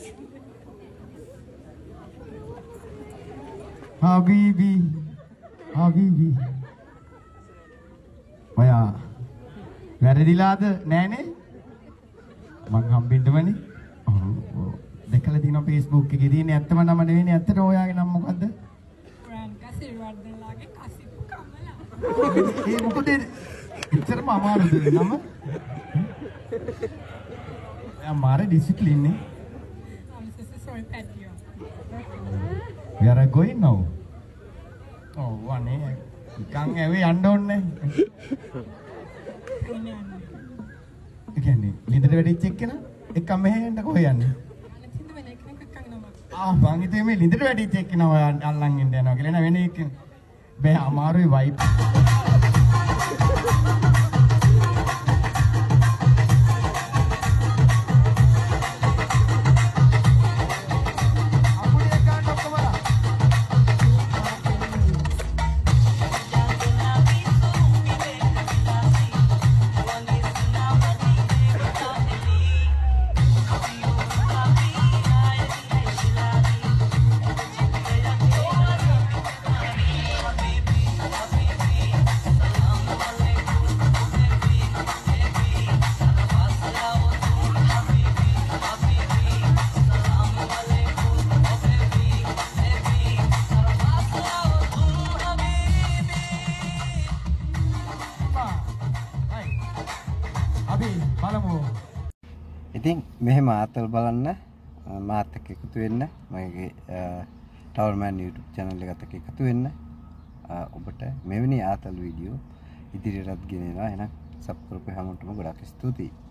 Habibi. Habibi. ඔයා වැරදිලාද නෑනේ? මං හම්බෙන්නමනේ. ඔව්. දැකලා තියෙනවා Facebook එකේ තියෙන්නේ ඇත්තම නම නෙවෙයිනේ. ඇත්තට ඔයාගේ නම මොකද්ද? ප්‍රාන්කා සිල්වර්ධනලාගේ කසිප්පු කමලා. ඒ මොකද? ඉතරම අමාරුද නම? අමාරු ඩිසිප්ලින් නේ. I'm so sorry pet you. We are going now. Oh, වනේ. නිකන් ඇවේ යන්න ඕනේ. කියන්නේ ලින්දට වැඩිච්ච එක්කන එක මෙහෙ යන්න කොහෙ යන්නේ? මං හිතුවේ මේ ලින්දට වැඩිච්ච එක්කන ඔය අල්ලන් ඉන්න යනවා කියලා නේ වෙන එක. බෑ අමාරුයි වයිප්. ඉතින් මෙහෙම ආතල් බලන්න මාත් එක්ක එකතු වෙන්න මගේ ටවර්මෑන් YouTube channel එකත් එක්ක එකතු වෙන්න ඔබට මෙවැනි ආතල් වීඩියෝ ඉදිරියටත් ගෙනෙනවා එහෙනම් සබ්ස්ක්‍රයිබ් කරපු හැමෝටම ගොඩාක් ස්තුතියි